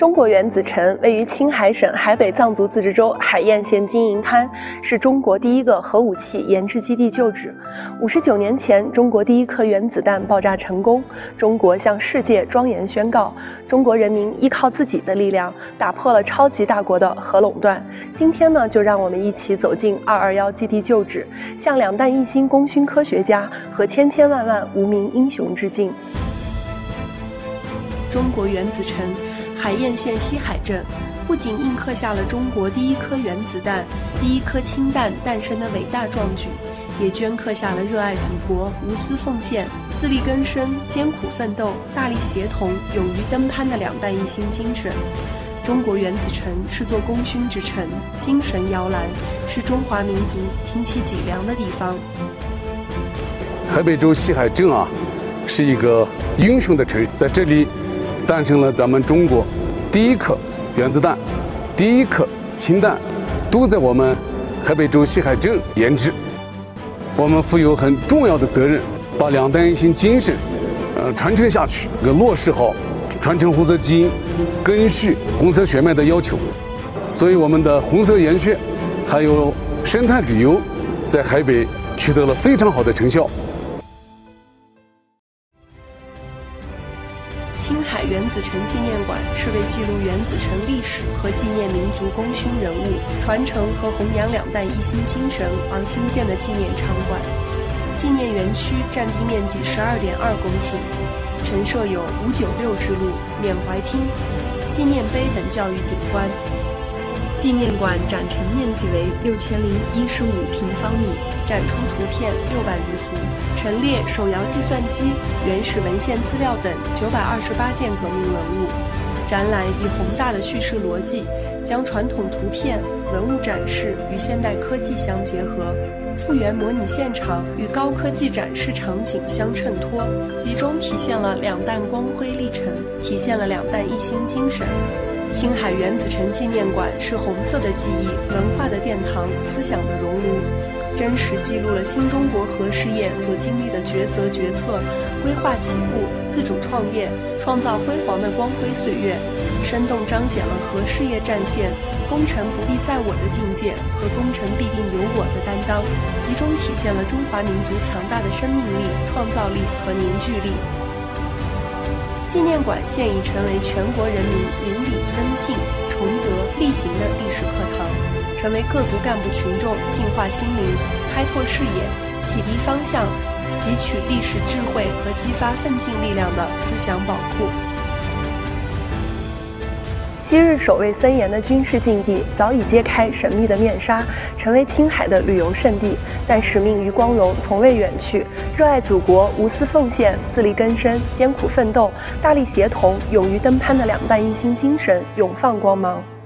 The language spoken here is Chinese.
中国原子城位于青海省海北藏族自治州海晏县金银滩，是中国第一个核武器研制基地旧址。59年前，中国第一颗原子弹爆炸成功，中国向世界庄严宣告：中国人民依靠自己的力量，打破了超级大国的核垄断。今天呢，就让我们一起走进221基地旧址，向两弹一星功勋科学家和千千万万无名英雄致敬。中国原子城海晏县西海镇不仅印刻下了中国第一颗原子弹、第一颗氢弹诞生的伟大壮举，也镌刻下了热爱祖国、无私奉献、自力更生、艰苦奋斗、大力协同、勇于登攀的两弹一星精神。中国原子城是座功勋之城，精神摇篮，是中华民族挺起脊梁的地方。 海北州西海镇是一个英雄的城市，在这里诞生了咱们中国第一颗原子弹、第一颗氢弹，都在我们海北州西海镇研制。我们负有很重要的责任，把两弹一星精神传承下去，落实好传承红色基因、根续红色血脉的要求。所以我们的红色研学还有生态旅游在海北取得了非常好的成效。 青海原子城纪念馆是为记录原子城历史和纪念民族功勋人物、传承和弘扬两弹一星精神而兴建的纪念场馆。纪念园区占地面积12.2公顷，陈设有596之路、缅怀厅、纪念碑等教育景观。纪念馆展陈面积为6015平方米，展出图片600余幅，陈列手摇计算机、原始文献资料等928件革命文物。展览以宏大的叙事逻辑，将传统图片、文物展示与现代科技相结合，复原模拟现场与高科技展示场景相衬托，集中体现了两弹光辉历程，体现了两弹一星精神。青海原子城纪念馆是红色的记忆、文化的殿堂、思想的熔炉，真实记录了新中国核事业所经历的抉择决策、规划起步、自主创业、创造辉煌的光辉岁月，生动彰显了核事业战线功成不必在我的境界和功成必定有我的担当，集中体现了中华民族强大的生命力、创造力和凝聚力。纪念馆现已成为全国人民明理增信、崇德力行的历史课堂，成为各族干部群众净化心灵、开拓视野、启迪方向、汲取历史智慧和激发奋进力量的思想宝库。昔日守卫森严的军事禁地早已揭开神秘的面纱，成为青海的旅游胜地。但使命与光荣从未远去，热爱祖国、无私奉献、自力更生、艰苦奋斗、大力协同、勇于登攀的两弹一星精神永放光芒。